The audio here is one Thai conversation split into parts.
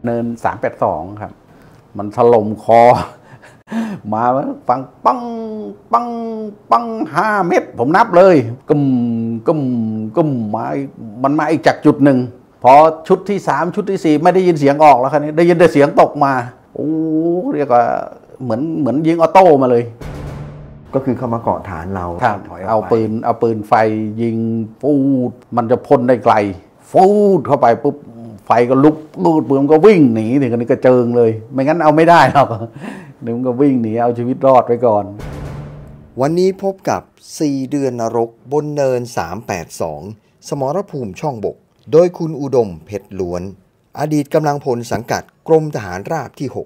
เนิน382ครับมันถล่มคอมาฟังปังปังปัง5 เม็ดผมนับเลยกึมกึมกึมมามันมาอีกจากจุดหนึ่งพอชุดที่3ชุดที่4ไม่ได้ยินเสียงออกแล้วครับได้ยินแต่เสียงตกมาโอ้เรียกว่าเหมือนยิงออโต้มาเลยก็คือเข้ามาเกาะฐานเราถอยเอาปืนไฟยิงฟูดมันจะพ่นได้ไกลฟูดเข้าไปปุ๊บไฟก็ลุกลูดปืนก็วิ่งหนีถึงกันนี้ก็เจิงเลยไม่งั้นเอาไม่ได้หรอกเดี๋ยวมันก็วิ่งหนีเอาชีวิตรอดไปก่อนวันนี้พบกับ4เดือนนรกบนเนิน382สมรภูมิช่องบกโดยคุณอุดมเพชรล้วนอดีตกำลังพลสังกัดกรมทหารราบที่6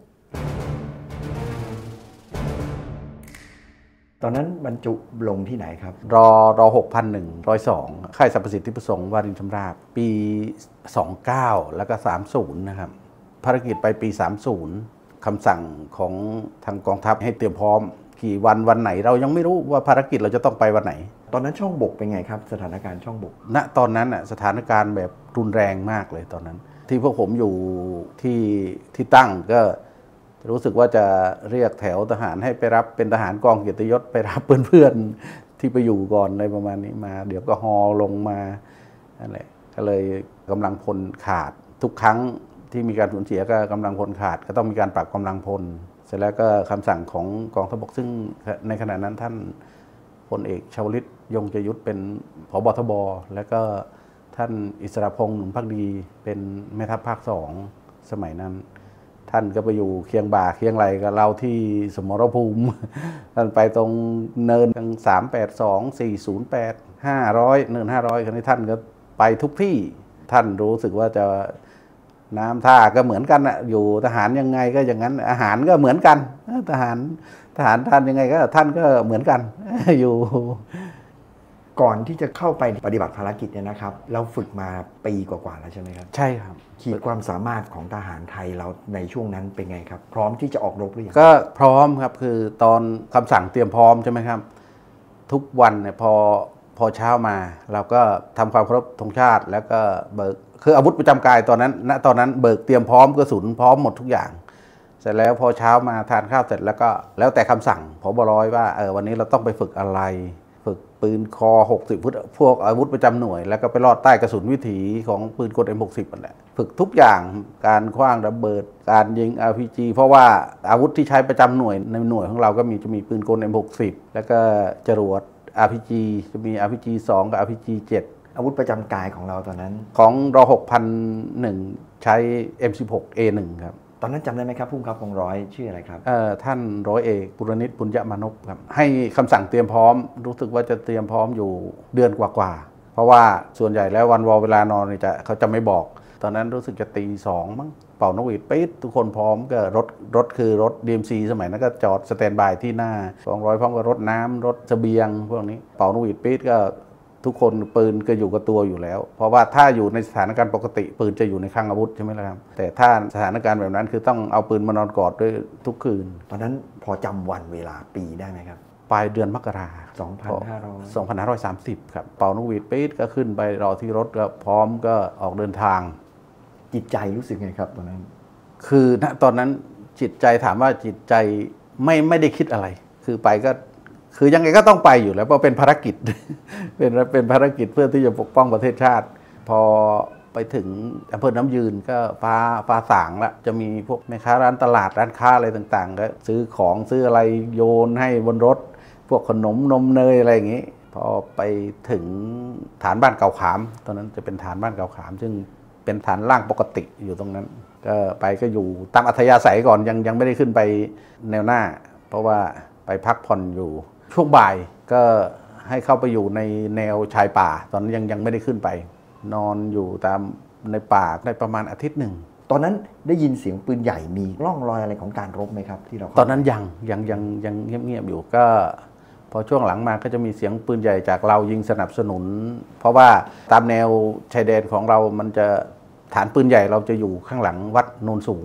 ตอนนั้นบรรจุลงที่ไหนครับร6,102ค่ายสรรพสิทธิประสงค์วารินชำราบปี29แล้วก็30นะครับภารกิจไปปี30คำสั่งของทางกองทัพให้เตรียมพร้อมกี่วันไหนเรายังไม่รู้ว่าภารกิจเราจะต้องไปวันไหนตอนนั้นช่องบกเป็นไงครับสถานการณ์ช่องบกณตอนนั้นสถานการณ์แบบรุนแรงมากเลยตอนนั้นที่พวกผมอยู่ที่ตั้งก็รู้สึกว่าจะเรียกแถวทหารให้ไปรับเป็นทหารกองเกียรติยศไปรับเพื่อนๆที่ไปอยู่ก่อนอะไรประมาณนี้มาเดี๋ยวก็ฮอลงมาอะไรก็เลยกำลังพลขาดทุกครั้งที่มีการสูญเสียก็กำลังพลขาดก็ต้องมีการปรับกำลังพลเสร็จแล้วก็คำสั่งของกองทัพบกซึ่งในขณะนั้นท่านพลเอกชวลิตยงใจยุทธเป็นผบทบแล้วก็ท่านอิสระพงษ์หนุนภักดีเป็นแม่ทัพภาค2สมัยนั้นท่านก็ไปอยู่เคียงบ่าเคียงไหลกับเราที่สมรภูมิท่านไปตรงเนิน382 408 500เนิน500ครั้นี้ท่านก็ไปทุกที่ท่านรู้สึกว่าจะน้ำท่าก็เหมือนกันนะอยู่ทหารยังไงก็อย่างนั้นอาหารก็เหมือนกันทหารท่านยังไงก็ท่านก็เหมือนกันอยู่ก่อนที่จะเข้าไปปฏิบัติภารกิจเนี่ยนะครับเราฝึกมาปีกว่าๆแล้วใช่ไหมครับใช่ครับขีดความสามารถของทหารไทยเราในช่วงนั้นเป็นไงครับพร้อมที่จะออกรบหรือยังก็พร้อมครับคือตอนคำสั่งเตรียมพร้อมใช่ไหมครับทุกวันเนี่ยพอเช้ามาเราก็ทำความเคารพธงชาติแล้วก็เบิกคืออาวุธประจำกายตอนนั้นเบิกเตรียมพร้อมกระสุนพร้อมหมดทุกอย่างเสร็จแล้วพอเช้ามาทานข้าวเสร็จแล้วก็แล้วแต่คำสั่งผบ.ร้อยว่าวันนี้เราต้องไปฝึกอะไรฝึกปืนคอ60 ฟุตพวกอาวุธประจำหน่วยแล้วก็ไปลอดใต้กระสุนวิถีของปืนกล M60 นั่นแหละฝึกทุกอย่างการขว้างระเบิดการยิง RPG เพราะว่าอาวุธที่ใช้ประจำหน่วยในหน่วยของเราก็จะมีปืนกล M60 แล้วก็จรวด RPG จะมี RPG 2กับ RPG 7 อาวุธประจำกายของเราตอนนั้นของร6,001ใช้ M16A1 ครับตอนนั้นจำได้ไหมครับผู้บังคับกองร้อยชื่ออะไรครับท่านร้อยเอกปุรณิตปุญญมานพครับให้คำสั่งเตรียมพร้อมรู้สึกว่าจะเตรียมพร้อมอยู่เดือนกว่าเพราะว่าส่วนใหญ่แล้ววันวอเวลานอนเขาจะไม่บอกตอนนั้นรู้สึกจะตี 2มั้งเป่านกหวีดปี๊ดทุกคนพร้อมก็รถคือรถ DMC สมัยนั้นก็จอดสแตนบายที่หน้ากองร้อยพร้อมกับรถน้ำรถเสบียงพวกนี้เป่านกหวีดปี๊ดก็ทุกคนปืนก็อยู่กับตัวอยู่แล้วเพราะว่าถ้าอยู่ในสถานการณ์ปกติปืนจะอยู่ในคลังอาวุธใช่ไหมล่ะครับแต่ถ้าสถานการณ์แบบนั้นคือต้องเอาปืนมานอนกอดด้วยทุกคืนตอนนั้นพอจำวันเวลาปีได้ไหมครับปลายเดือนมกราคม2530ครับเป่านกหวีดปี๊ดก็ขึ้นไปรอที่รถก็พร้อมก็ออกเดินทางจิตใจรู้สึกไงครับตอนนั้นคือณตอนนั้นจิตใจถามว่าจิตใจไม่ได้คิดอะไรคือไปก็คือยังไงก็ต้องไปอยู่แล้วเพราะเป็นภารกิจเป็นภารกิจเพื่อที่จะปกป้องประเทศชาติพอไปถึงอำเภอน้ำยืนก็ฟ้าสางละจะมีพวกแม่ค้าร้านตลาดร้านค้าอะไรต่างๆก็ซื้อของซื้ออะไรโยนให้บนรถพวกขนมนมเนยอะไรอย่างนี้พอไปถึงฐานบ้านเก่าขามตอนนั้นจะเป็นฐานบ้านเก่าขามซึ่งเป็นฐานล่างปกติอยู่ตรงนั้นก็อยู่ตามอัธยาศัยก่อนยังไม่ได้ขึ้นไปแนวหน้าเพราะว่าไปพักผ่อนอยู่ช่วงบ่ายก็ให้เข้าไปอยู่ในแนวชายป่าตอนนั้นยังไม่ได้ขึ้นไปนอนอยู่ตามในป่าได้ประมาณอาทิตย์หนึ่งตอนนั้นได้ยินเสียงปืนใหญ่มีร่องรอยอะไรของการรบไหมครับที่เราตอนนั้นยังเงียบๆอยู่ก็พอช่วงหลังมาก็จะมีเสียงปืนใหญ่จากเรายิงสนับสนุนเพราะว่าตามแนวชายแดนของเรามันจะฐานปืนใหญ่เราจะอยู่ข้างหลังวัดโนนสูง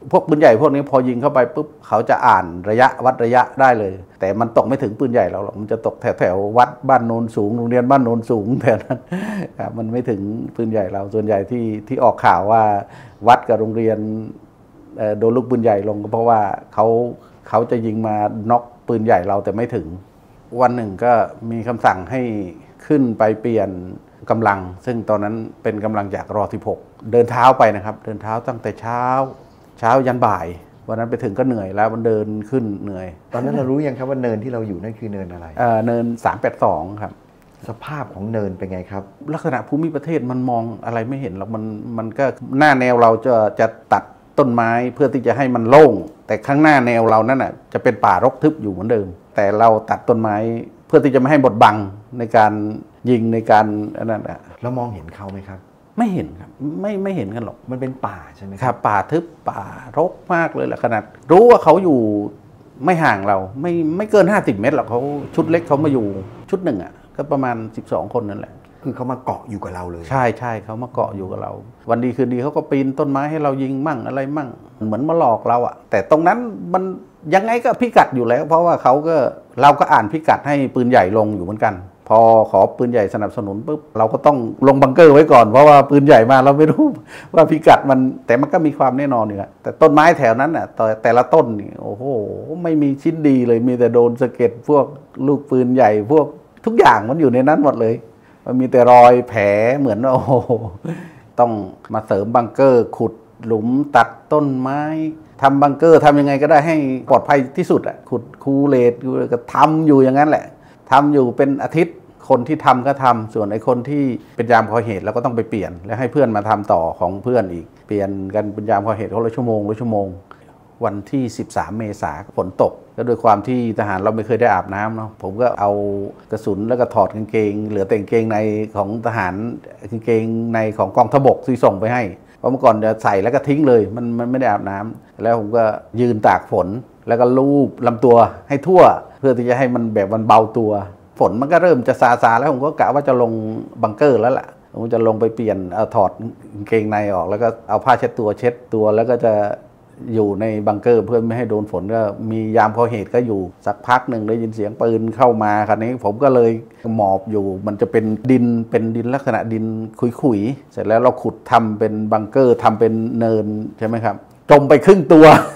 พวกปืนใหญ่พวกนี้พอยิงเข้าไปปุ๊บเขาจะอ่านระยะวัดระยะได้เลยแต่มันตกไม่ถึงปืนใหญ่เราหรอกมันจะตกแถววัดบ้านโนนสูงโรงเรียนบ้านโนนสูงแถวนั้นครับมันไม่ถึงปืนใหญ่เราส่วนใหญ่ที่ออกข่าวว่าวัดกับโรงเรียนโดนลูกปืนใหญ่ลงก็เพราะว่าเขาจะยิงมาน็อกปืนใหญ่เราแต่ไม่ถึงวันหนึ่งก็มีคำสั่งให้ขึ้นไปเปลี่ยนกำลังซึ่งตอนนั้นเป็นกำลังจากร16เดินเท้าไปนะครับเดินเท้าตั้งแต่เช้ายันบ่ายวันนั้นไปถึงก็เหนื่อยแล้วมันเดินขึ้นเหนื่อยตอนนั้นเรารู้ยังครับว่าเนินที่เราอยู่นั่นคือเนินอะไรเนิน382ครับสภาพของเนินเป็นไงครับลักษณะภูมิประเทศมันมองอะไรไม่เห็นหรอกมันก็หน้าแนวเราจะตัดต้นไม้เพื่อที่จะให้มันโล่งแต่ข้างหน้าแนวเรานั่นน่ะจะเป็นป่ารกทึบอยู่เหมือนเดิมแต่เราตัดต้นไม้เพื่อที่จะไม่ให้บดบังในการยิงในการนั่นแหละเรามองเห็นเขาไหมครับไม่เห็นครับไม่เห็นกันหรอกมันเป็นป่าใช่ไหมครับป่าทึบป่ารกมากเลยแหละขนาดรู้ว่าเขาอยู่ไม่ห่างเราไม่เกิน50 เมตรหรอกเขาชุดเล็กเขามาอยู่ชุดหนึ่งอ่ะก็ประมาณ12 คนนั่นแหละคือเขามาเกาะอยู่กับเราเลยใช่เขามาเกาะอยู่กับเราวันดีคืนดีเขาก็ปีนต้นไม้ให้เรายิงมั่งอะไรมั่งเหมือนมาหลอกเราอ่ะแต่ตรงนั้นมันยังไงก็พิกัดอยู่แล้วเพราะว่าเราก็อ่านพิกัดให้ปืนใหญ่ลงอยู่เหมือนกันพอขอปืนใหญ่สนับสนุนปุ๊บเราก็ต้องลงบังเกอร์ไว้ก่อนเพราะว่าปืนใหญ่มาเราไม่รู้ว่าพิกัดมันแต่มันก็มีความแน่นอนอยู่แต่ต้นไม้แถวนั้นน่ะแต่ละต้นนี่โอ้โหไม่มีชิ้นดีเลยมีแต่โดนสะเก็ดพวกลูกปืนใหญ่พวกทุกอย่างมันอยู่ในนั้นหมดเลยมันมีแต่รอยแผลเหมือนโอ้โหต้องมาเสริมบังเกอร์ขุดหลุมตัดต้นไม้ทำบังเกอร์ทำยังไงก็ได้ให้ปลอดภัยที่สุดอ่ะขุดคูเลตก็ทำอยู่อย่างนั้นแหละทำอยู่เป็นอาทิตย์คนที่ทำก็ทำส่วนไอ้คนที่เป็นยามคอยเหตุเราก็ต้องไปเปลี่ยนแล้วให้เพื่อนมาทำต่อของเพื่อนอีกเปลี่ยนกันเป็นยามคอยเหตุเขาละชั่วโมงวันที่13 เมษายนฝนตกแล้วด้วยความที่ทหารเราไม่เคยได้อาบน้ำเนาะผมก็เอากระสุนแล้วก็ถอดกางเกงเหลือแต่กางเกงในของทหารกางเกงในของกองทัพบกที่ส่งไปให้เพราะเมื่อก่อนจะใส่แล้วก็ทิ้งเลยมันไม่ได้อาบน้ำแล้วผมก็ยืนตากฝนแล้วก็ลูบลำตัวให้ทั่วเพื่อที่จะให้มันแบบมันเบาตัวฝนมันก็เริ่มจะซาแล้วผมก็กะว่าจะลงบังเกอร์แล้วล่ะผมจะลงไปเปลี่ยนถอดกางเกงในออกแล้วก็เอาผ้าเช็ดตัวแล้วก็จะอยู่ในบังเกอร์เพื่อไม่ให้โดนฝนก็มียามพอเหตุก็อยู่สักพักหนึ่งได้ยินเสียงปืนเข้ามาคราวนี้ผมก็เลยหมอบอยู่มันจะเป็นดินลักษณะดินขุยๆเสร็จแล้วเราขุดทำเป็นบังเกอร์ทำเป็นเนินใช่ไหมครับจมไปครึ่งตัว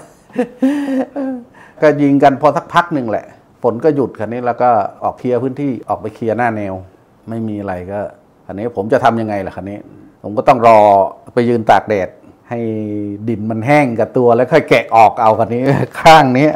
ก็ยิงกันพอสักพักหนึ่งแหละฝนก็หยุดคราวนี้แล้วก็ออกเคลียร์พื้นที่ออกไปเคลียร์หน้าแนวไม่มีอะไรก็คราวนี้ผมจะทำยังไงล่ะคราวนี้ผมก็ต้องรอไปยืนตากแดดให้ดินมันแห้งกับตัวแล้วค่อยแกะออกเอาคนนี้ข้างนี้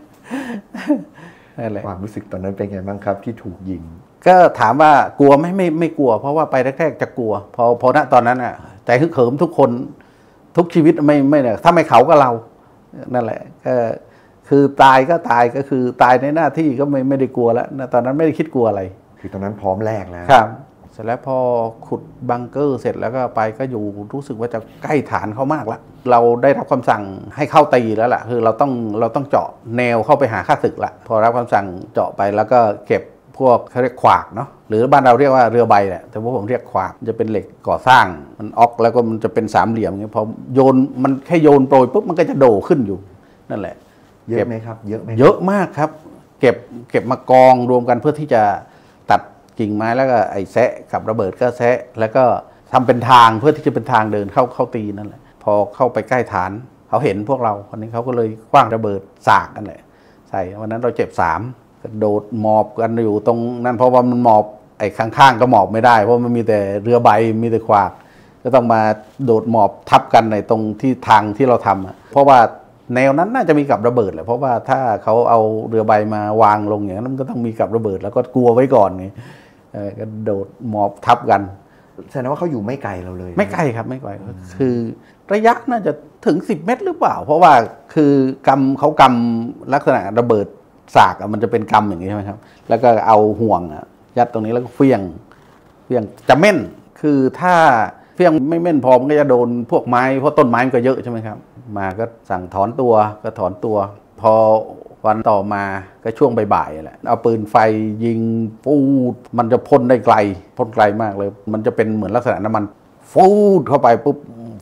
นั่นแหละความรู้สึกตอนนั้นเป็นไงบ้างครับที่ถูกยิงก็ถามว่ากลัวไม่กลัวเพราะว่าไปแรกๆจะกลัวพอณตอนนั้นอ่ะใจฮึกเหิมทุกคนทุกชีวิตไม่เนี่ยถ้าไม่เขาก็เรานั่นแหละก็คือตายก็ตายก็คือตายในหน้าที่ก็ไม่ได้กลัวแล้วตอนนั้นไม่ได้คิดกลัวอะไรคือตอนนั้นพร้อมแลกแล้วครับเสร็จแล้วพอขุดบังเกอร์เสร็จแล้วก็ไปก็อยู่รู้สึกว่าจะใกล้ฐานเขามากแล้วเราได้รับคำสั่งให้เข้าตีแล้วล่ะคือเราต้องเจาะแนวเข้าไปหาข้าศึกละพอรับคำสั่งเจาะไปแล้วก็เก็บพวกเขาเรียกขวากเนาะหรือบ้านเราเรียกว่าเรือใบแหละแต่พวกผมเรียกขวากจะเป็นเหล็กก่อสร้างมันออกแล้วก็มันจะเป็นสามเหลี่ยมอย่างเงี้ยพอโยนมันแค่โยนโปรยปุ๊บมันก็จะโดขึ้นอยู่นั่นแหละเยอะไหมครับเยอะมากครับเก็บมากองรวมกันเพื่อที่จะตัดกิ่งไม้แล้วก็ไอ้แซะกับระเบิดก็แซะแล้วก็ทำเป็นทางเพื่อที่จะเป็นทางเดินเข้าตีนั่นแหละพอเข้าไปใกล้ฐานเขาเห็นพวกเราคนนี้เขาก็เลยคว้างระเบิดสากกันแหละใส่วันนั้นเราเจ็บ3กระโดดหมอบกันอยู่ตรงนั้นเพราะว่ามันหมอบไอ้ข้างๆก็หมอบไม่ได้เพราะมันมีแต่เรือใบมีแต่ขวากก็ต้องมาโดดหมอบทับกันในตรงที่ทางที่เราทำเพราะว่าแนวนั้นน่าจะมีกับระเบิดแหละเพราะว่าถ้าเขาเอาเรือใบมาวางลงอย่างนั้นมันก็ต้องมีกับระเบิดแล้วก็กลัวไว้ก่อนไงก็โดดหมอบทับกันแสดงว่าเขาอยู่ไม่ไกลเราเลยไม่ไกลครับไม่ไกลคือระยะน่าจะถึง10 เมตรหรือเปล่าเพราะว่าคืเขากำลักษณะระเบิดสากมันจะเป็นกำอย่างนี้ใช่ไหมครับแล้วก็เอาห่วงยัดตรงนี้แล้วก็เฟี้ยงจะเม่นคือถ้าเฟี้ยงไม่เม่นพอมันก็จะโดนพวกไม้เพราะต้นไม้มันก็เยอะใช่ไหมครับมาก็สั่งถอนตัวก็ถอนตัวพอวันต่อมาก็ช่วงบ่ายๆแหละเอาปืนไฟยิงฟูดมันจะพ่นได้ไกลพ่นไกลมากเลยมันจะเป็นเหมือนลักษณะน้ำมันฟูดเข้าไปปุ๊บ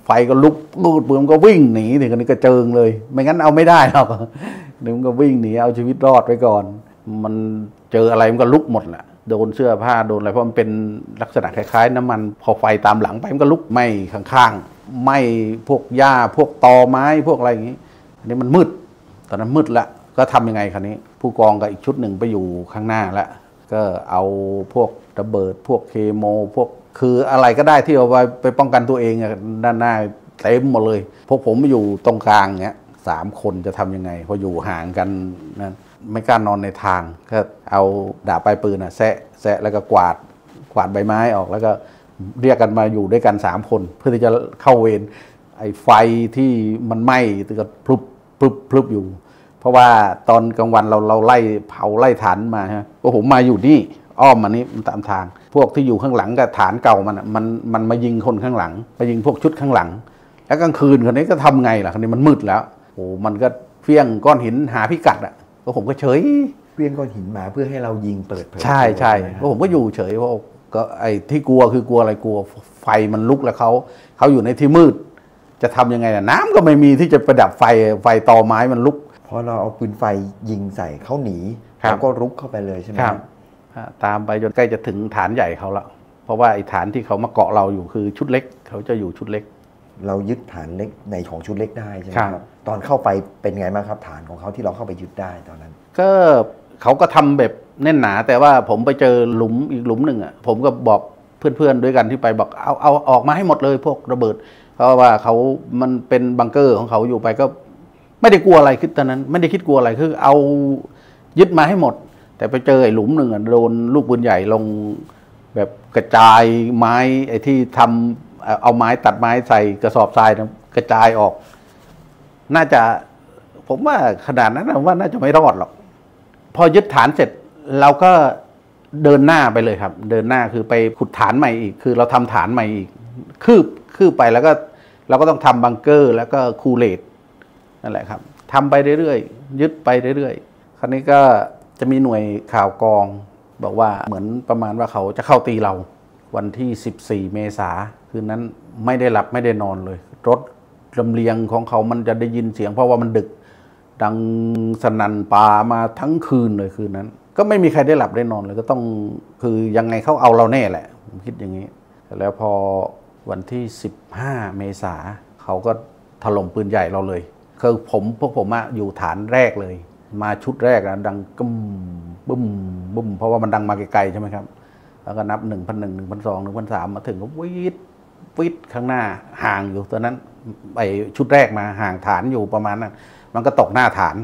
ไฟก็ลุกปืดมันก็วิ่งหนีถึงกันนี้ก็เจิงเลยไม่งั้นเอาไม่ได้หรอกเดี๋ยวมันก็วิ่งหนีเอาชีวิตรอดไว้ก่อนมันเจออะไรมันก็ลุกหมดแหละโดนเสื้อผ้าโดนอะไรเพราะมันเป็นลักษณะคล้ายๆน้ำมันพอไฟตามหลังไปมันก็ลุกไหม้ข้างๆไหม้พวกหญ้าพวกตอไม้พวกอะไรอย่างนี้อันนี้มันมืดตอนนั้นมืดละก็ทำยังไงคราวนี้ผู้กองกับอีกชุดหนึ่งไปอยู่ข้างหน้าแล้วก็เอาพวกระเบิดพวกเคโมพวกคืออะไรก็ได้ที่เอาไปป้องกันตัวเองด้านหน้าเต็มหมดเลยพวกผมอยู่ตรงกลางเนี้ย3 คนจะทำยังไงพออยู่ห่างกันนั่นไม่กล้านอนในทางก็เอาดาบปลายปืนแซะแล้วก็กวาดใบไม้ออกแล้วก็เรียกกันมาอยู่ด้วยกัน3 คนเพื่อที่จะเข้าเวรไอ้ไฟที่มันไหม้ก็พลุบอยู่เพราะว่าตอนกลางวันเราไล่เผาไล่ฐานมาฮะพวกผมมาอยู่นี่อ้อมมานี่ตามทางพวกที่อยู่ข้างหลังกับฐานเก่ามันมายิงคนข้างหลังมายิงพวกชุดข้างหลังแล้วกลางคืนคนนี้ก็ทำไงล่ะคนนี้มันมืดแล้วโอ้มันก็เฟี้ยงก้อนหินหาพิกัดพวกผมก็เฉยเฟี้ยงก้อนหินมาเพื่อให้เรายิงเปิดเผยใช่พวกผมก็อยู่เฉยเพราะก็ไอ้ที่กลัวคือกลัวอะไรกลัวไฟมันลุกแล้วเขาอยู่ในที่มืดจะทำยังไงล่ะน้ำก็ไม่มีที่จะประดับไฟตอไม้มันลุกพอเราเอาปืนไฟยิงใส่เขาหนีเขาก็รุกเข้าไปเลยใช่ไหมครับตามไปจนใกล้จะถึงฐานใหญ่เขาแล้วเพราะว่าไอ้ฐานที่เขามาเกาะเราอยู่คือชุดเล็กเขาจะอยู่ชุดเล็กเรายึดฐานเล็กในของชุดเล็กได้ใช่ไหมครับตอนเข้าไปเป็นไงบ้างครับฐานของเขาที่เราเข้าไปยึดได้ตอนนั้นก็เขาก็ทำแบบแน่นหนาแต่ว่าผมไปเจอหลุมอีกหลุมหนึ่งผมก็บอกเพื่อนๆด้วยกันที่ไปบอกเอาออกมาให้หมดเลยพวกระเบิดเพราะว่ามันเป็นบังเกอร์ของเขาอยู่ไปก็ไม่ได้กลัวอะไรคือตอนนั้นไม่ได้คิดกลัวอะไรคือเอายึดมาให้หมดแต่ไปเจอไอ้หลุมหนึ่งโดนลูกปืนใหญ่ลงแบบกระจายไม้ไอ้ที่ทำเอาไม้ตัดไม้ใส่กระสอบทรายกระจายออกน่าจะผมว่าขนาดนั้นว่าน่าจะไม่รอดหรอกพอยึดฐานเสร็จเราก็เดินหน้าไปเลยครับเดินหน้าคือไปขุดฐานใหม่อีกคือเราทำฐานใหม่อีกคืบไปแล้วก็เราก็ต้องทำบังเกอร์แล้วก็คูเลตนั่นแหละครับทำไปเรื่อยๆยึดไปเรื่อยๆคราวนี้ก็จะมีหน่วยข่าวกองบอกว่าเหมือนประมาณว่าเขาจะเข้าตีเราวันที่14 เมษายนคืนนั้นไม่ได้หลับไม่ได้นอนเลยรถลำเลียงของเขามันจะได้ยินเสียงเพราะว่ามันดึกดังสนั่นป่ามาทั้งคืนเลยคืนนั้นก็ไม่มีใครได้หลับได้นอนเลยก็ต้องคือยังไงเขาเอาเราแน่แหละผมคิดอย่างนี้แล้วพอวันที่15 เมษายนเขาก็ถล่มปืนใหญ่เราเลยคือพวกผมอยู่ฐานแรกเลยมาชุดแรกดังกึ้มบึ้มเพราะว่ามันดังมาไกลๆใช่ไหมครับแล้วก็นับ1,100 1,200 1,300มาถึงก็วิดข้างหน้าห่างอยู่ตอนนั้นไอชุดแรกมาห่างฐานอยู่ประมาณนั้นมันก็ตกหน้าฐาน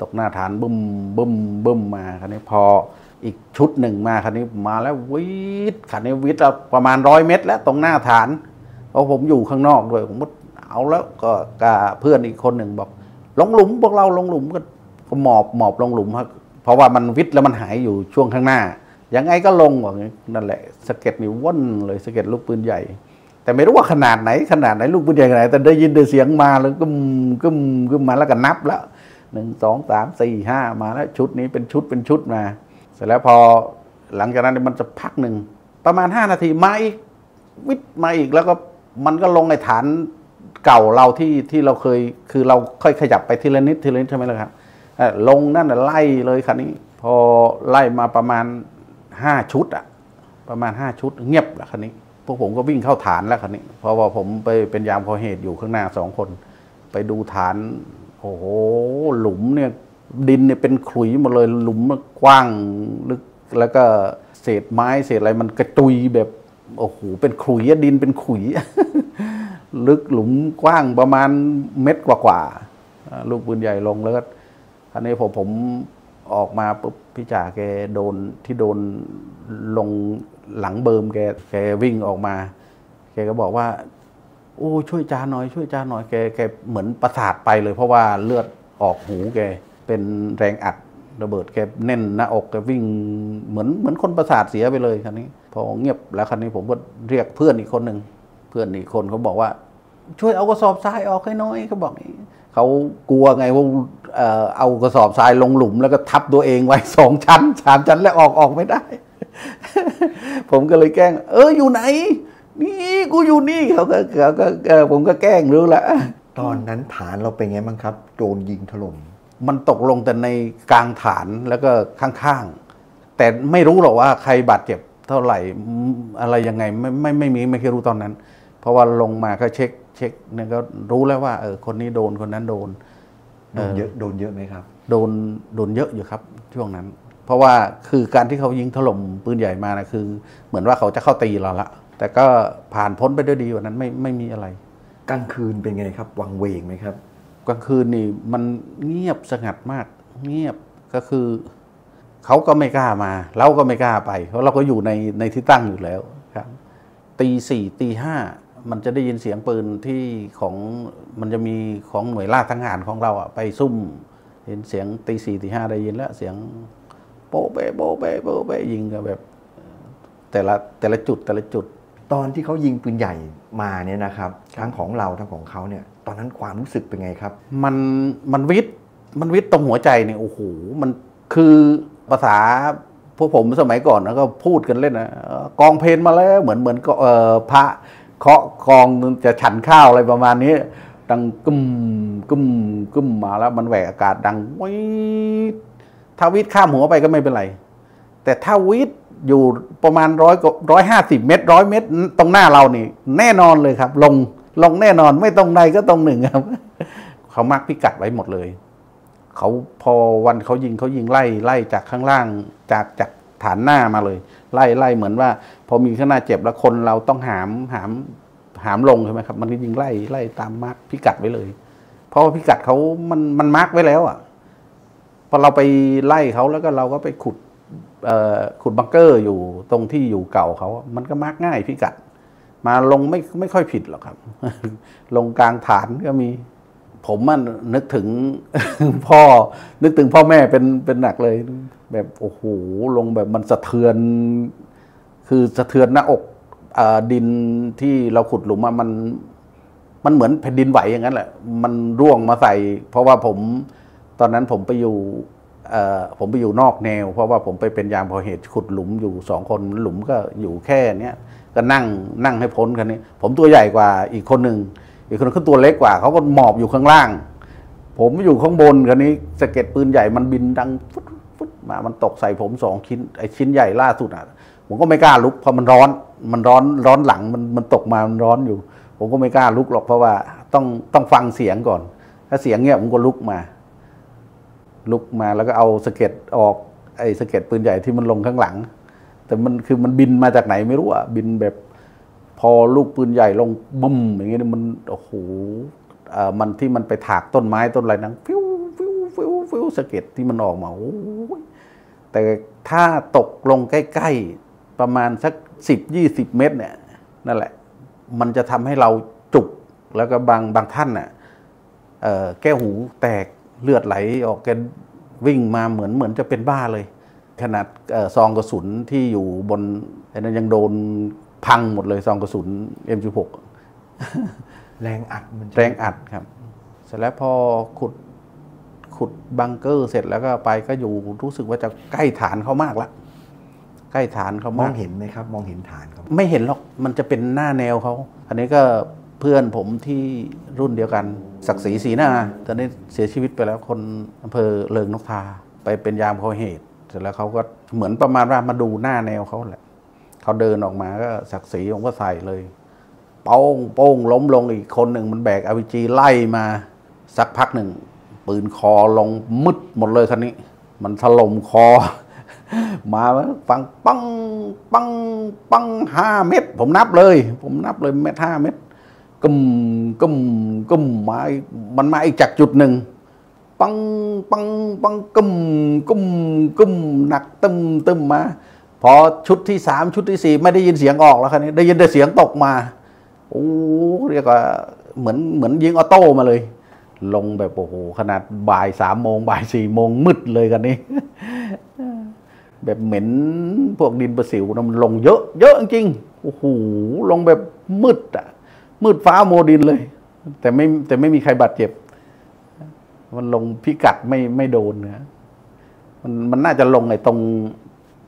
บึ้มมาคราวนี้พออีกชุดหนึ่งมาคราวนี้มาแล้วคราวนี้วิดประมาณ100 เมตรแล้วตรงหน้าฐานเพราะผมอยู่ข้างนอกด้วยผมก็เอาแล้วก็เพื่อนอีกคนหนึ่งบอกลงหลุมพวกเราลงหลุมก็หมอบลงหลุมครับเพราะว่ามันวิดแล้วมันหายอยู่ช่วงข้างหน้ายังไงก็ลงอย่างนี้นั่นแหละสะเก็ดนี่ว่อนเลยสะเก็ดลูกปืนใหญ่แต่ไม่รู้ว่าขนาดไหนลูกปืนใหญ่ขนาดไหนแต่ได้ยินเสียงมาแล้วก็มาแล้วก็นับแล้ว1 2 3 4 5มาแล้วชุดนี้เป็นชุดมาเสร็จแล้วพอหลังจากนั้นมันจะพักหนึ่งประมาณ5 นาทีมาอีกวิดมาอีกแล้วก็มันก็ลงในฐานเก่าเราที่เราเคยคือเราค่อยขยับไปทีละนิดใช่ไหมล่ะครับลงนั่นไล่เลยคันนี้พอไล่มาประมาณ5 ชุดประมาณ5 ชุดเงียบแล้วคันนี้พวกผมก็วิ่งเข้าฐานแล้วคันนี้เพราะว่าผมไปเป็นยามพอเหตุอยู่ข้างหน้า2 คนไปดูฐานโอ้โหหลุมเนี่ยดินเนี่ยเป็นขลุยหมดเลยหลุมกว้างลึกแล้วก็เศษไม้เศษอะไรมันกระจุยแบบโอ้โหเป็นขลุยดินเป็นขลุย ลึกหลุมกว้างประมาณเม็ดกว่าลูกปืนใหญ่ลงแล้วก็อันนี้ผมออกมาปุ๊บพี่จ่าแกโดนลงหลังเบิร์มแกวิ่งออกมาแกก็บอกว่าโอ้ช่วยจ่าหน่อยแกเหมือนประสาทไปเลยเพราะว่าเลือดออกหูแกเป็นแรงอัดระเบิดแกแน่นหน้าอกแกวิ่งเหมือนคนประสาทเสียไปเลยคันนี้พอเงียบแล้วคันนี้ผมก็เรียกเพื่อนอีกคนหนึ่งเพื่อนอีกคนเขาบอกว่าช่วยเอากระสอบทรายออกให้น้อยเขาบอกเขากลัวไงว่าเอากระสอบทรายลงหลุมแล้วก็ทับตัวเองไว้2 ชั้น 3 ชั้นแล้วออกไม่ได้ ผมก็เลยแกล้งอยู่ไหนนี่กูอยู่นี่เขาก็ผมก็แกล้งรู้ละตอนนั้นฐานเราเป็นไงบ้างครับโดนยิงถล่มมันตกลงแต่ในกลางฐานแล้วก็ข้างๆแต่ไม่รู้หรอกว่าใครบาดเจ็บเท่าไหร่อะไรยังไงไม่เคยรู้ตอนนั้น เพราะว่าลงมาก็เช็คเนี่ยก็รู้แล้วว่าคนนี้โดนคนนั้นโดนเยอะไหมครับโดนเยอะอยู่ครับช่วงนั้นเพราะว่าคือการที่เขายิงถล่มปืนใหญ่มานะคือเหมือนว่าเขาจะเข้าตีเราละแต่ก็ผ่านพ้นไปด้วยดีวันนั้นไม่มีอะไรกลางคืนเป็นไงครับวังเวงไหมครับกลางคืนนี่มันเงียบสงัดมากเงียบก็คือเขาก็ไม่กล้ามาเราก็ไม่กล้าไปเพราะเราก็อยู่ในที่ตั้งอยู่แล้วครับตีสี่ตีห้ามันจะได้ยินเสียงปืนที่ของมันจะมีของหน่วยราชทหารของเราอะไปซุ่มเห็นเสียงตีสี่ตีห้าได้ยินแล้วเสียงโป๊ะเป๊ะโป๊ะเป๊ะโป๊ะเป๊ะยิงกันแบบแต่ละจุดตอนที่เขายิงปืนใหญ่มาเนี่ยนะครับทั้งของเราทั้งของเขาเนี่ยตอนนั้นความรู้สึกเป็นไงครับมันวิทย์ตรงหัวใจเนี่ยโอ้โหมันคือภาษาพวกผมสมัยก่อนนะก็พูดกันเล่นนะกองเพลมาแล้วเหมือนก็พระเคาะกองจะฉันข้าวอะไรประมาณนี้ดังกึ้มมาแล้วมันแหวกอากาศดังวิทถ้าวิทข้ามหัวไปก็ไม่เป็นไรแต่ถ้าวิทอยู่ประมาณ150 เมตร100 เมตรตรงหน้าเรานี่แน่นอนเลยครับลงแน่นอนไม่ตรงใดก็ตรงหนึ่งครับเขามาร์คพิกัดไว้หมดเลยเขาพอวันเขายิงไล่จากข้างล่างจากฐานหน้ามาเลยไล่เหมือนว่าพอมีข้างหน้าเจ็บแล้วคนเราต้องหามลงใช่ไหมครับมันก็ยิงไล่ตามมาร์คพิกัดไว้เลยเพราะว่าพิกัดเขามันมาร์คไว้แล้วอ่ะพอเราไปไล่เขาแล้วก็เราก็ไปขุดบังเกอร์อยู่ตรงที่อยู่เก่าเขามันก็มาร์กง่ายพิกัดมาลงไม่ค่อยผิดหรอกครับ ลงกลางฐานก็มีผมมันนึกถึง นึกถึงพ่อแม่เป็นหนักเลยแบบโอ้โหลงแบบมันสะเทือนคือสะเทือนหน้าอกดินที่เราขุดหลุมมันเหมือนแผ่นดินไหวอย่างนั้นแหละมันร่วงมาใส่เพราะว่าตอนนั้นผมไปอยู่นอกแนวเพราะว่าผมไปเป็นยามพอเหตุขุดหลุมอยู่2 คนหลุมก็อยู่แค่เนี้ยก็นั่งให้พ้นกันนี้ผมตัวใหญ่กว่าอีกคนหนึ่งเขาตัวเล็กกว่าเขาก็หมอบอยู่ข้างล่างผมอยู่ข้างบนกันนี้สะเก็ดปืนใหญ่มันบินดังฟุดมามันตกใส่ผม2 ชิ้นไอ้ชิ้นใหญ่ล่าสุดอ่ะผมก็ไม่กล้าลุกเพราะมันร้อนหลังมันตกมามันร้อนอยู่ผมก็ไม่กล้าลุกหรอกเพราะว่าต้องฟังเสียงก่อนถ้าเสียงเงี้ยผมก็ลุกมาแล้วก็เอาสะเก็ดออกไอ้สะเก็ดปืนใหญ่ที่มันลงข้างหลังแต่มันบินมาจากไหนไม่รู้อ่ะบินแบบพอลูกปืนใหญ่ลงบึ้มอย่างเงี้ยมันโอ้โหมันที่มันไปถากต้นไม้ต้นอะไรนั่งฟิวสะเก็ดที่มันออกมาโอ้แต่ถ้าตกลงใกล้ๆประมาณสัก10-20 เมตรเนี่ยนั่นแหละมันจะทำให้เราจุกแล้วก็บางท่านน่ะแก้วหูแตกเลือดไหลออกแกวิ่งมาเหมือนจะเป็นบ้าเลยขนาดซองกระสุนที่อยู่บนนั้นยังโดนพังหมดเลยซองกระสุน M16 แรงอัดครับเสร็จแล้วพอขุดบังเกอร์เสร็จแล้วก็ไปก็อยู่รู้สึกว่าจะใกล้ฐานเขามากละใกล้ฐานเขามากมองเห็นไหมครับมองเห็นฐานเขาไม่เห็นหรอกมันจะเป็นหน้าแนวเขาอันนี้ก็เพื่อนผมที่รุ่นเดียวกันศักดิ์ศรีศรีนาตอนนี้เสียชีวิตไปแล้วคนอำเภอเลิงนกทาไปเป็นยามพอเหตุเสร็จแล้วเขาก็เหมือนประมาณว่ามาดูหน้าแนวเขาแหละเขาเดินออกมาก็ศักดิ์ศรีผมก็ใส่เลยโป้งล้มลงอีกคนหนึ่งมันแบก RPG ไล่มาสักพักหนึ่งปืนคอลงมืดหมดเลยคันนี้มันถล่มคอ มาฟังปัง5 เม็ดผมนับเลยเม็ด5 เม็ดกึมมามันมาอีกจากจุดหนึ่งปังกึมหนักตึมมาพอชุดที่3ชุดที่4ไม่ได้ยินเสียงออกแล้วคันนี้ได้ยินแต่เสียงตกมาโอ้เรียกว่าเหมือนยิงออโต้มาเลยลงแบบโอ้โหขนาดบ่าย3 โมงบ่าย4 โมงมืดเลยกันนี้ แบบเหม็นพวกดินประสิวมันลงเยอะจริงโอ้โหลงแบบมืดฟ้าโมดินเลยแต่ไม่มีใครบาดเจ็บมันลงพิกัดไม่โดนนะมันน่าจะลงไอ้ตรง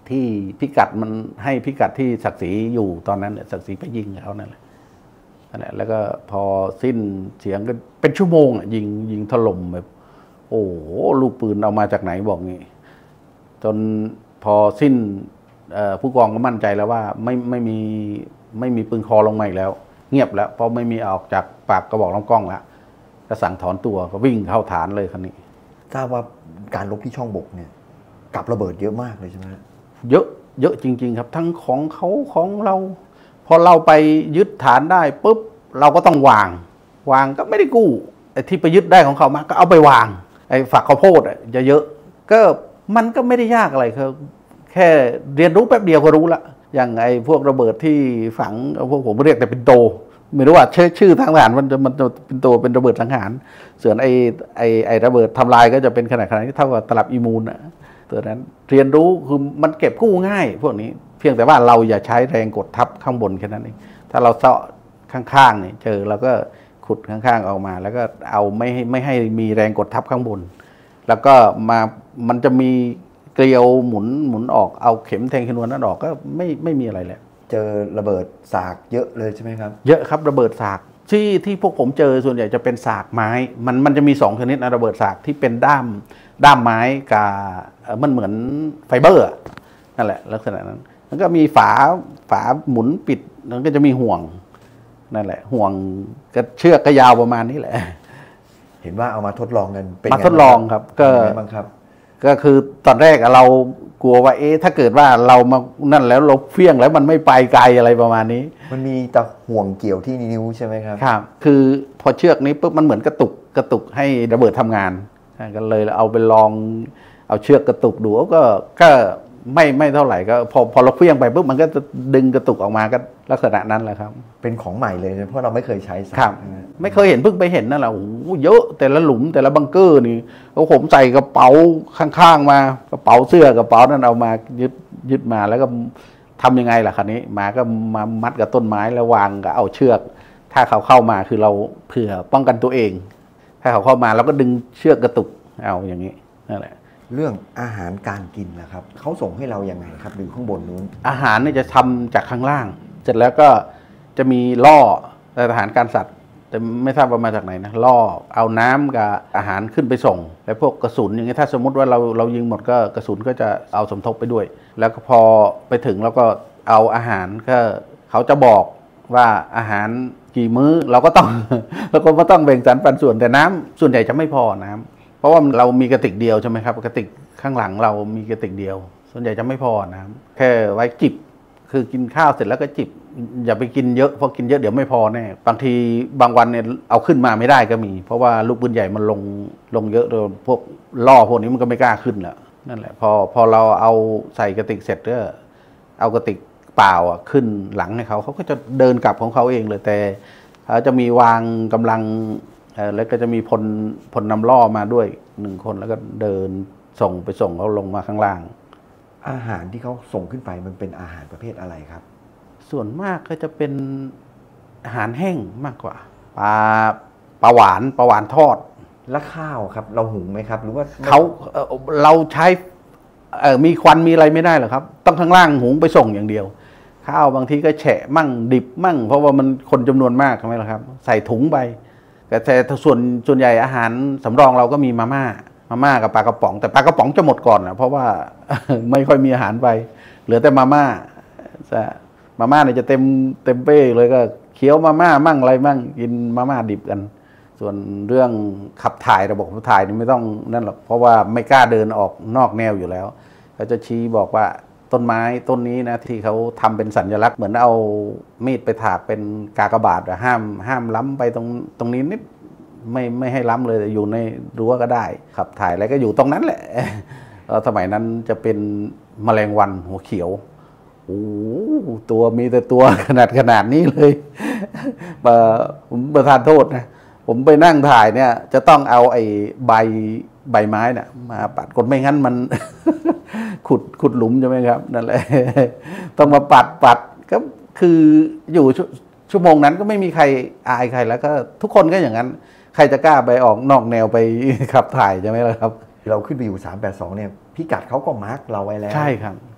ที่พิกัดมันให้พิกัดที่ศักดิ์ศรีอยู่ตอนนั้นศักดิ์ศรีไปยิงเขานั่นแหละแล้วก็พอสิ้นเสียงก็เป็นชั่วโมงยิงถล่มแบบโอ้โหลูกปืนเอามาจากไหนบอกงี้จนพอสิ้นผู้กองก็มั่นใจแล้วว่าไม่มีปืนคอลงมาอีกแล้วเงียบแล้วเพราะไม่มีออกจากปากกระบอกลำกล้องแล้วก็สั่งถอนตัวก็วิ่งเข้าฐานเลยคันนี้ทราบว่าการรบที่ช่องบกเนี่ยกับระเบิดเยอะมากเลยใช่ไหมเยอะจริงๆครับทั้งของเขาของเราพอเราไปยึดฐานได้ปุ๊บเราก็ต้องวางก็ไม่ได้กู้ไอ้ที่ไปยึดได้ของเขามาก็เอาไปวางไอ้ฝักข้าวโพดจะเยอะก็มันก็ไม่ได้ยากอะไรครับแค่เรียนรู้แป๊บเดียวก็รู้ละอย่างไอ้พวกระเบิดที่ฝังพวกผมเรียกแต่เป็นโตไม่รู้ว่าชื่อทางทหารมันจะเป็นโตเป็นระเบิดสังหารส่วนไอ้ระเบิดทำลายก็จะเป็นขนาดที่เท่ากับตลับอีมูลนะตัวนั้นเรียนรู้คือมันเก็บกู้ง่ายพวกนี้เพียงแต่ว่าเราอย่าใช้แรงกดทับข้างบนแค่นั้นเองถ้าเราเซาะข้างๆนี่เจอเราก็ขุดข้างๆออกมาแล้วก็เอาไม่ให้มีแรงกดทับข้างบนแล้วก็มันจะมีเกลียวหมุนออกเอาเข็มแทงชนวนนั้นออกก็ไม่มีอะไรแล้วเจอระเบิดสากเยอะเลยใช่ไหมครับเยอะครับระเบิดสากที่พวกผมเจอส่วนใหญ่จะเป็นสากไม้มันจะมี2ชนิดนะระเบิดสากที่เป็นด้ามไม้กับมันเหมือนไฟเบอร์นั่นแหละลักษณะนั้นมันก็มีฝาหมุนปิดแล้วก็จะมีห่วงนั่นแหละห่วงกระเชือกก็ยาวประมาณนี้แหละเห็นว่าเอามาทดลองกันเป็นมาทดลองครับก็คือตอนแรกเรากลัวว่าถ้าเกิดว่าเรามานั่นแล้วเราเฟี้ยงแล้วมันไม่ไปไกลอะไรประมาณนี้มันมีตะห่วงเกี่ยวที่นิ้วใช่ไหมครับครับคือพอเชือกนี้ปุ๊บมันเหมือนกระตุกให้ระเบิดทำงานก็เลยเอาไปลองเอาเชือกกระตุกดูก็ไม่เท่าไหร่ก็พอเราเฟี้ยงไปปุ๊บมันก็จะดึงกระตุกออกมาก็ลักษณะนั้นแหละครับเป็นของใหม่เลยเพราะเราไม่เคยใช้ครับไม่เคยเห็นเพิ่งไปเห็นนั่นแหละโอ้โหเยอะแต่ละหลุมแต่ละบังเกอร์นี่ผมใส่กระเป๋าข้างๆมากระเป๋าเสื้อกระเป๋านั้นเอามายึดมาแล้วก็ทำยังไงล่ะคันนี้มาก็มามัดกับต้นไม้แล้ววางก็เอาเชือกถ้าเขาเข้ามาคือเราเผื่อป้องกันตัวเองถ้าเขาเข้ามาเราก็ดึงเชือกกระตุกเอาอย่างนี้นั่นแหละเรื่องอาหารการกินนะครับเขาส่งให้เราอย่างไงครับอยู่ข้างบนนู้นอาหารเนี่ยจะทำจากข้างล่างเสร็จแล้วก็จะมีล่อทหารการสัตว์แต่ไม่ทราบว่ามาจากไหนนะล่อเอาน้ำกับอาหารขึ้นไปส่งแล้วพวกกระสุนอย่างเงี้ยถ้าสมมุติว่าเรายิงหมดก็กระสุนก็จะเอาสมทบไปด้วยแล้วก็พอไปถึงแล้วก็เอาอาหารก็เขาจะบอกว่าอาหารกี่มื้อเราก็ต้องแบ่งสรรปันส่วนแต่น้ำส่วนใหญ่จะไม่พอน้ำเพราะว่าเรามีกระติกเดียวใช่ไหมครับกระติกข้างหลังเรามีกระติกเดียวส่วนใหญ่จะไม่พอน้ำแค่ไว้จิบคือกินข้าวเสร็จแล้วก็จิบอย่าไปกินเยอะเพราะกินเยอะเดี๋ยวไม่พอแน่บางทีบางวันเนี่ยเอาขึ้นมาไม่ได้ก็มีเพราะว่าลูกปืนใหญ่มันลงเยอะโดนพวกล่อพวกนี้มันก็ไม่กล้าขึ้นแล้วนั่นแหละพอเราเอาใส่กระติกเสร็จก็เอากระติกเปล่าขึ้นหลังให้เขาก็จะเดินกลับของเขาเองเลยแต่เขาจะมีวางกำลังแล้วก็จะมีพลนำล่อมาด้วย1คนแล้วก็เดินไปส่งเขาลงมาข้างล่างอาหารที่เขาส่งขึ้นไปมันเป็นอาหารประเภทอะไรครับส่วนมากก็จะเป็นอาหารแห้งมากกว่าปลาหวานทอดแล้วข้าวครับเราหุงไหมครับหรือว่าเราใช้มีควันมีอะไรไม่ได้หรอกครับต้องข้างล่างหุงไปส่งอย่างเดียวข้าวบางทีก็แฉะมั่งดิบมั่งเพราะว่ามันคนจำนวนมากใช่ไหมล่ะครับใส่ถุงไปแต่ส่วนใหญ่อาหารสำรองเราก็มีมาม่ากับปลากระป๋องแต่ปลากระป๋องจะหมดก่อนนะเพราะว่า ไม่ค่อยมีอาหารไปเหลือแต่มาม่าเนี่ยจะเต็มเป้เลยก็เคี้ยวมาม่ามั่งอะไรมั่งกินมาม่าดิบกันส่วนเรื่องขับถ่ายระบบขับถ่ายนี่ไม่ต้องนั่นหรอกเพราะว่าไม่กล้าเดินออกนอกแนวอยู่แล้วเขาจะชี้บอกว่าต้นไม้ต้นนี้นะที่เขาทำเป็นสัญลักษณ์เหมือนเอามีดไปถากเป็นกากบาทห้ามล้ำไปตรงนี้นิดไม่ให้ล้ำเลยอยู่ในรั้วก็ได้ขับถ่ายอะไรก็อยู่ตรงนั้นแหละสมัยนั้นจะเป็นแมลงวันหัวเขียวโอ้ตัวมีแต่ตัวขนาดนี้เลยผมประทานโทษนะผมไปนั่งถ่ายเนี่ยจะต้องเอาไอ้ใบไม้น่ะมาปัดกดไม่งั้นมัน ขุดหลุมใช่ไหมครับนั่นแหละต้องมาปัดก็คืออยู่ชั่วโมงนั้นก็ไม่มีใครอายใครแล้วก็ทุกคนก็อย่างนั้นใครจะกล้าไปออกนอกแนวไปขับถ่ายใช่ไหมล่ะครับเราขึ้นไปอยู่382เนี่ยพิกัดเขาก็มาร์กเราไว้แล้วใช่ครับค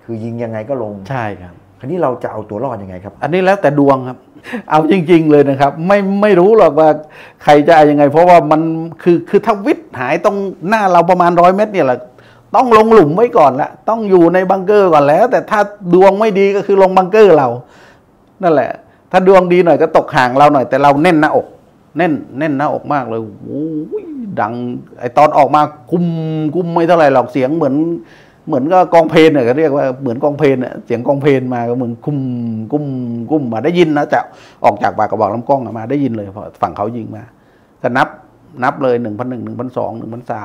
คือยิงยังไงก็ลงใช่ครับคราวนี้เราจะเอาตัวรอดยังไงครับอันนี้แล้วแต่ดวงครับเอาจริงๆเลยนะครับไม่รู้หรอกว่าใครจะยังไงเพราะว่ามันคือถ้าวิทย์หายตรงหน้าเราประมาณ100 เมตรเนี่ยแหละต้องลงหลุมไว้ก่อนละต้องอยู่ในบังเกอร์ก่อนแล้วแต่ถ้าดวงไม่ดีก็คือลงบังเกอร์เรานั่นแหละถ้าดวงดีหน่อยก็ตกห่างเราหน่อยแต่เราเน้นหน้าอกเน้นหน้าอกมากเลยโอ้ยดังไอตอนออกมากุ้มไม่เท่าไหร่หรอกเสียงเหมือนก็กองเพลนเนี่ยก็เรียกว่าเหมือนกองเพลนเนี่ยเสียงกองเพลนมาก็เหมือนกุ้มมาได้ยินนะจะออกจากปากกระบอกลำกล้องมาได้ยินเลยพอฝั่งเขายิงมาก็นับเลย1,100 1,200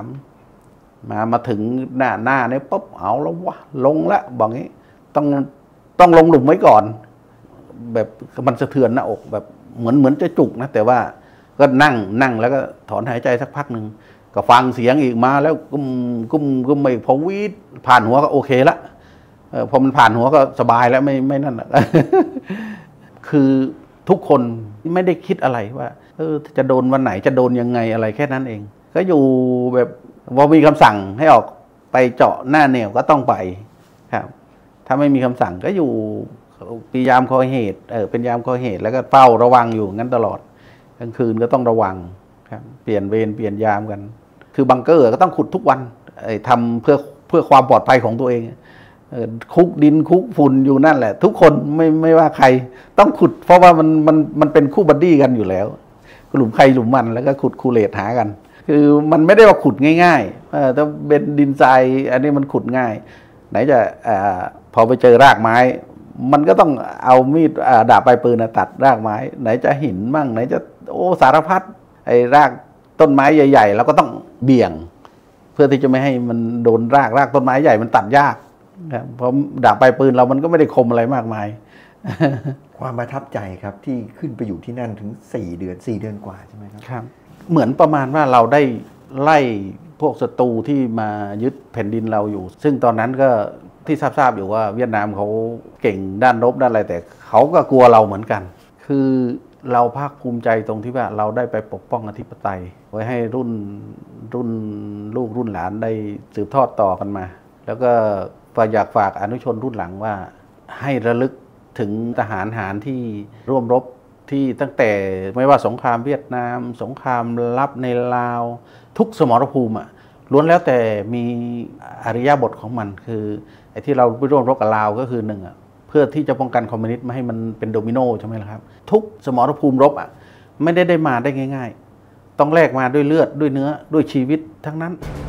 1,300มาถึงหน้าเนี่ยปุ๊บเอาแล้ววะลงละบอกงี้ต้องลงหลุมไว้ก่อนแบบมันสะเทือนหน้าอกแบบเหมือนจะจุกนะแต่ว่าก็นั่งแล้วก็ถอนหายใจสักพักหนึ่งก็ฟังเสียงอีกมาแล้วกุ้มไม่พอวีดผ่านหัวก็โอเคละพอมันผ่านหัวก็สบายแล้วไม่นั่นละคือทุกคนไม่ได้คิดอะไรว่าจะโดนวันไหนจะโดนยังไงอะไรแค่นั้นเองก็อยู่แบบพอมีคำสั่งให้ออกไปเจาะหน้าแนวก็ต้องไปครับถ้าไม่มีคำสั่งก็อยู่ปียามคอยเหตุเป็นยามคอยเหตุแล้วก็เฝ้าระวังอยู่งั้นตลอดกลางคืนก็ต้องระวังครับเปลี่ยนเวรเปลี่ยนยามกันคือบังเกอร์ก็ต้องขุดทุกวันทำเพื่อความปลอดภัยของตัวเองคุกดินคุกฝุ่นอยู่นั่นแหละทุกคนไม่ว่าใครต้องขุดเพราะว่ามันเป็นคู่บัดดี้กันอยู่แล้วหลุมใครหลุมมันแล้วก็ขุดคูเลตหากันคือมันไม่ได้ว่าขุดง่ายๆถ้าเป็นดินทรายอันนี้มันขุดง่ายไหนจะพอไปเจอรากไม้มันก็ต้องเอามีดดาบปลายปืนตัดรากไม้ไหนจะหินมั่งไหนจะสารพัดไอ้รากต้นไม้ใหญ่ๆเราก็ต้องเบี่ยงเพื่อที่จะไม่ให้มันโดนรากต้นไม้ใหญ่มันตัดยากครับเพราะดาบปลายปืนเรามันก็ไม่ได้คมอะไรมากมายความประทับใจครับที่ขึ้นไปอยู่ที่นั่นถึง4 เดือนกว่าใช่ไหมครับครับเหมือนประมาณว่าเราได้ไล่พวกศัตรูที่มายึดแผ่นดินเราอยู่ซึ่งตอนนั้นก็ที่ทราบอยู่ว่าเวียดนามเขาเก่งด้านรบด้านอะไรแต่เขาก็กลัวเราเหมือนกันคือเราภาคภูมิใจตรงที่ว่าเราได้ไปปกป้องอธิปไตยไว้ให้รุ่นลูกรุ่นหลานได้สืบทอดต่อกันมาแล้วก็อยากฝากอนุชนรุ่นหลังว่าให้ระลึกถึงทหารหารที่ร่วมรบที่ตั้งแต่ไม่ว่าสงครามเวียดนามสงครามลับในลาวทุกสมรภูมิล้วนแล้วแต่มีอริยบทของมันคือไอ้ที่เราไปร่วมรบกับลาวก็คือหนึ่งเพื่อที่จะป้องกันคอมมิวนิสต์ไม่ให้มันเป็นโดมิโนใช่ไหมล่ะครับทุกสมรภูมิรบไม่ได้มาได้ง่ายๆต้องแลกมาด้วยเลือดด้วยเนื้อด้วยชีวิตทั้งนั้น